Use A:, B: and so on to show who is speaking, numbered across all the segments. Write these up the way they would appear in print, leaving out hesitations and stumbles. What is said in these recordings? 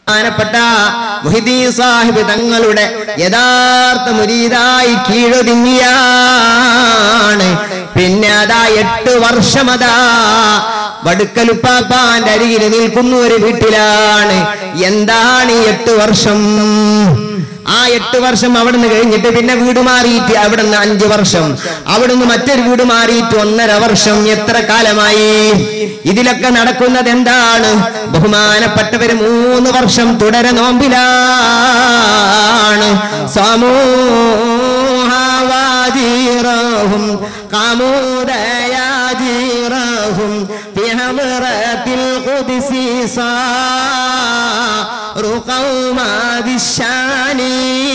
A: പ്പെട്ട മുഹീദ്ദീൻ സാഹിബ് തങ്ങളുടെ യഥാർത്ഥ മുരീദായി കീഴൊതുങ്ങിയാണ്. പിന്നെ അതാ 8 വർഷം അതാ വടുക്കലുപ്പാപ്പാന്റെ അരികിൽ നിൽക്കുന്ന ഒരു വീട്ടിലാണ്. എന്താണ് 8 വർഷം? ആ 8 വർഷം അവിടുന്ന് കഴിഞ്ഞിട്ട് പിന്നെ വീട് മാറിയിട്ട് അവിടുന്ന് 5 വർഷം, അവിടുന്ന് മറ്റൊരു വീട് മാറിയിട്ട് 1.5 വർഷം. എത്ര കാലമായി ഇതിലൊക്കെ നടക്കുന്നത്? എന്താണ്? ബഹുമാനപ്പെട്ടവര് 3 വർഷം തുടരെ നോമ്പിലാണ്. സമൂഹവാജിറഹും ഖമൂദയാജിറഹും ഫി ഹളറത്തിൽ ഖുദ്സി സാറു ഖൗമാദിശാനി.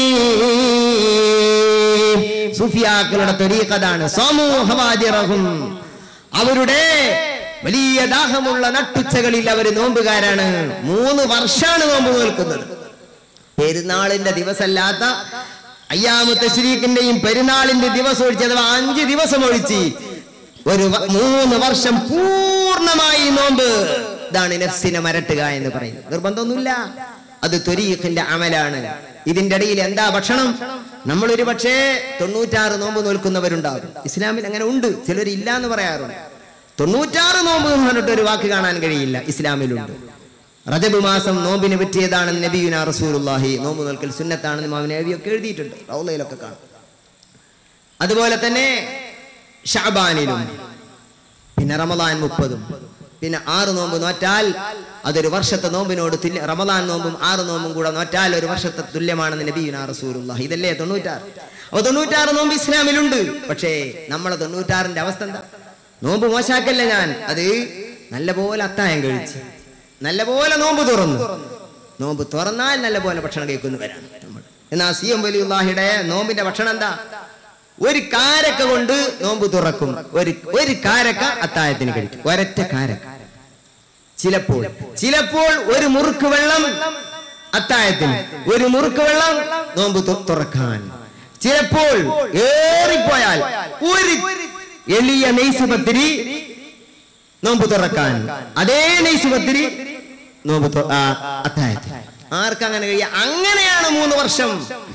A: സൂഫിയാക്കളുടെ ത്വരീഖതാണ് സമൂഹവാജിറഹും. അവരുടെ വലിയ ദാഹമുള്ള നട്ടുച്ചകളിൽ അവർ നോമ്പുകാരാണ്. 3 വർഷമാണ് നോമ്പ് നിൽക്കുന്നത്. പെരുന്നാളിന്റെ ദിവസമല്ലാത്ത അയ്യാമു തശ്രീഖിന്റെയും പെരുന്നാളിന്റെ ദിവസം ഒഴിച്ച്, അഥവാ 5 ദിവസം ഒഴിച്ച് ഒരു 3 വർഷം പൂർണ്ണമായി നോമ്പ്. ഇതാണ് നഫ്സിനെ മരട്ടുക എന്ന് പറയുന്നത്. നിർബന്ധമൊന്നുമില്ല, അത് ത്വരീഖിന്റെ അമലാണ്. ഇതിന്റെ ഇടയിൽ എന്താ ഭക്ഷണം? നമ്മളൊരു പക്ഷേ 96 നോമ്പ് നോൽക്കുന്നവരുണ്ടാകും. ഇസ്ലാമിൽ അങ്ങനെ ഉണ്ട്, ചിലരില്ല എന്ന് പറയാറുണ്ട്. 96 നോമ്പ് എന്ന് പറഞ്ഞിട്ട് ഒരു വാക്ക് കാണാൻ കഴിയില്ല, ഇസ്ലാമിലുണ്ട്. റജബ് മാസം നോമ്പിന് പറ്റിയതാണെന്ന് നബിയുനാ റസൂലുള്ളാഹി, നോമ്പ് നോൽക്കൽ സുന്നത്താണെന്ന് ഇമാം നബവിയൊക്കെ എഴുതിയിട്ടുണ്ട്, റൗളയിലൊക്കെ കാണും. അതുപോലെ തന്നെ ശഅബാനിലും, പിന്നെ റമദാൻ 30, പിന്നെ 6 നോമ്പ് നോറ്റാൽ അതൊരു വർഷത്തെ നോമ്പിനോട് തുല്യ. റമദാൻ നോമ്പും 6 നോമ്പും കൂടെ നോറ്റാൽ ഒരു വർഷത്തെ തുല്യമാണെന്ന് നബിയുനാ റസൂലുള്ളാഹി. ഇതല്ലേ 96? അപ്പോൾ 96 നോമ്പ് ഇസ്ലാമിലുണ്ട്. പക്ഷേ നമ്മളെ 96ന്റെ അവസ്ഥ എന്താ? നോമ്പ് മോശാക്കല്ല ഞാൻ, അത് നല്ലപോലെ അത്തായം കഴിച്ച് നല്ലപോലെ നോമ്പ് തുറന്നു. നോമ്പ് തുറന്നാൽ നല്ലപോലെ ഭക്ഷണം കഴിക്കുന്നവരാണ് നമ്മൾ. എന്നാൽ സിയം വലിയുള്ളാഹിയുടെ നോമ്പിന്റെ ഭക്ഷണം എന്താ? ഒരു കാരക്ക കൊണ്ട് നോമ്പ് തുറക്കും, ഒരു കാരക്ക അത്തായത്തിന് കഴിക്കും, ഒരൊറ്റ കാരക്ക. ചിലപ്പോൾ ഒരു മുറുക്ക് വെള്ളം അത്തായത്തിന്, ഒരു മുറുക്ക് വെള്ളം നോമ്പ് തുറക്കാൻ. ചിലപ്പോൾ ഏറിപ്പോയാൽ ഒരു എളിയ നെയ്സ് പത്തിരി നോമ്പ് തുറക്കാൻ, അതേ നെയ്സ് പത്തിരി നോമ്പ് അത്തായത്തിന്. ആർക്കങ്ങനെ കഴിയ? അങ്ങനെയാണ് 3 വർഷം.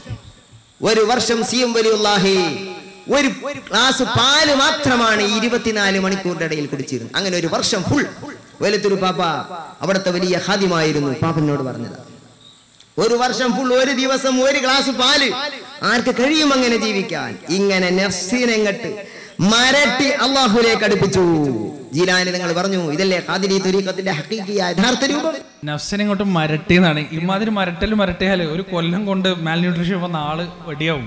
A: ഒരു വർഷം സിയം വലിയുള്ളാഹി ഒരു ഗ്ലാസ് പാല് മാത്രമാണ് 24 മണിക്കൂറിന്റെ ഇടയിൽ കുടിച്ചിരുന്നത്. അങ്ങനെ ഒരു വർഷം ഫുൾ. വലുത്തൊരു പാപ്പ അവിടുത്തെ വലിയ ഖാദിമായിരുന്നു, പാപ്പനോട് പറഞ്ഞത്, ഒരു വർഷം ഫുൾ ഒരു ദിവസം ഒരു ഗ്ലാസ് പാല്. ആർക്ക് കഴിയും അങ്ങനെ ജീവിക്കാൻ? ഇങ്ങനെ നഫ്സിനെ ഇങ്ങട്ട് മരട്ടി അല്ലാഹുവിലേക്ക് അടുപ്പിച്ചു. ജീലാനി നിങ്ങൾ പറഞ്ഞു, ഇതല്ലേ ഖാദിരി ത്വരീഖത്തിന്റെ ഹഖീഖിയായ യഥാർത്ഥ രൂപം.
B: നഫ്സിനെ ഇങ്ങോട്ട് മരട്ടിയെന്നാണ്. ഇമാതിരി മരട്ടിയാല് ഒരു കൊല്ലം കൊണ്ട് മാൽന്യൂട്രീഷൻ വന്ന ആള് വെടിയാവും.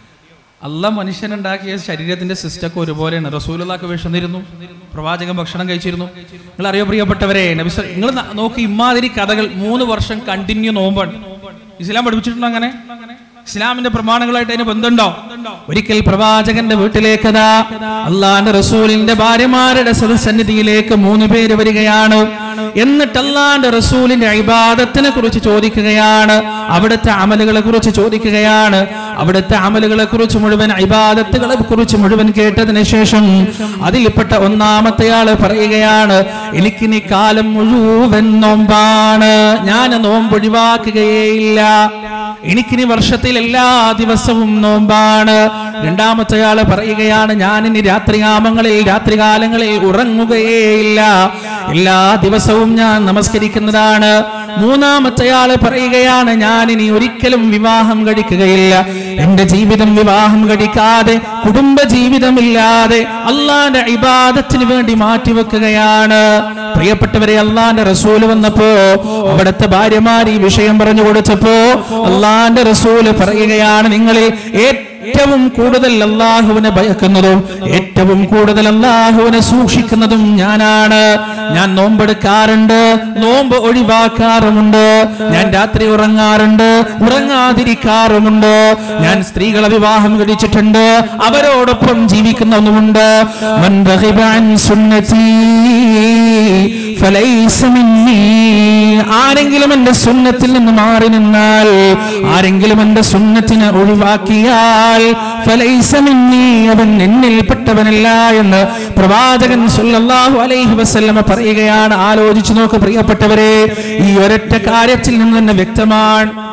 B: അള്ളാഹ് മനുഷ്യനുണ്ടാക്കിയ ശരീരത്തിന്റെ സിസ്റ്റൊക്കെ ഒരുപോലെയാണ്. റസൂലുള്ളാഹിക്ക് വിശന്നിരുന്നു, പ്രവാചകൻ ഭക്ഷണം കഴിച്ചിരുന്നു. നിങ്ങൾ അറിയോ പ്രിയപ്പെട്ടവരെ, നബി നിങ്ങൾ നോക്കി ഇമാതിരി കഥകൾ 3 വർഷം കണ്ടിന്യൂ നോമ്പാണ്. ഇസ്ലാം പഠിപ്പിച്ചിട്ടുണ്ടോ? അങ്ങനെ ഇസ്ലാമിന്റെ പ്രമാണങ്ങളായിട്ട് അതിന് ബന്ധമുണ്ടോ? ഒരിക്കൽ പ്രവാചകന്റെ വീട്ടിലേക്ക് അള്ളാന്റെ റസൂലിന്റെ ഭാര്യമാരുടെ സദസ്സന്നിധിയിലേക്ക് 3 പേര് വരികയാണ്. എന്നിട്ട് അള്ളാന്റെ റസൂലിന്റെ ഇബാദത്തിനെ കുറിച്ച് ചോദിക്കുകയാണ്, അവിടുത്തെ അമലുകളെ കുറിച്ച് ചോദിക്കുകയാണ്. അവിടുത്തെ അമലുകളെ കുറിച്ച് മുഴുവൻ, ഇബാദത്തുകളെ കുറിച്ച് മുഴുവൻ കേട്ടതിന് ശേഷം അതിൽപ്പെട്ട 1-ാമത്തെയാള് പറയുകയാണ്, എനിക്കിനി കാലം മുഴുവൻ നോമ്പാണ്, ഞാൻ നോമ്പ് ഒഴിവാക്കുകയേയില്ല, എനിക്കിനി വർഷത്തിൽ എല്ലാ ദിവസവും നോമ്പാണ്. 2-ാമത്തെയാള് പറയുകയാണ്, ഞാനിനി രാത്രികാലങ്ങളിൽ ഉറങ്ങുകയേയില്ല, എല്ലാ ദിവസവും ഞാൻ നമസ്കരിക്കുന്നതാണ്. 3-ാമത്തെയാള് പറയുകയാണ്, ഞാനിനി ഒരിക്കലും വിവാഹം കഴിക്കുകയില്ല, എന്റെ ജീവിതം വിവാഹം കഴിക്കാതെ കുടുംബ ജീവിതമില്ലാതെ അള്ളാന്റെ ഇബാദത്തിന് വേണ്ടി മാറ്റിവെക്കുകയാണ്. പ്രിയപ്പെട്ടവരെ, അള്ളാന്റെ റസൂല് വന്നപ്പോ അവിടുത്തെ ഭാര്യമാർ ഈ വിഷയം പറഞ്ഞു കൊടുത്തപ്പോ അള്ളാന്റെ റസൂല് പറയുകയാണ്, നിങ്ങളിൽ ഏറ്റവും കൂടുതൽ അല്ലാഹുവിനെ ഭയക്കുന്നതും ഏറ്റവും കൂടുതൽ അല്ലാഹുവിനെ സൂക്ഷിക്കുന്നതും ഞാനാണ്. ഞാൻ നോമ്പെടുക്കാറുണ്ട്, നോമ്പ് ഒഴിവാക്കാറുമുണ്ട്, ഞാൻ രാത്രി ഉറങ്ങാറുണ്ട്, ഉറങ്ങാതിരിക്കാറുമുണ്ട്, ഞാൻ സ്ത്രീകളെ വിവാഹം കഴിച്ചിട്ടുണ്ട്, അവരോടൊപ്പം ജീവിക്കുന്നുമുണ്ട്. മൻ റഗിബ അൻ സുന്നതി ഫലൈസ മിന്നീ, ആരെങ്കിലും എന്റെ സുന്നത്തിൽ നിന്ന് മാറി നിന്നാൽ, ആരെങ്കിലും എന്റെ സുന്നത്തിനെ ഒഴിവാക്കിയാൽ ഫലൈസ മിന്നീ, അവൻ എന്നിൽപ്പെട്ടവനല്ല എന്ന് പ്രവാചകൻ സല്ലല്ലാഹു അലൈഹി വസല്ലമ പറയുകയാണ്. ആലോചിച്ചു നോക്ക് പ്രിയപ്പെട്ടവരെ, ഈ ഒരൊറ്റ കാര്യത്തിൽ നിന്ന് തന്നെ വ്യക്തമാണ്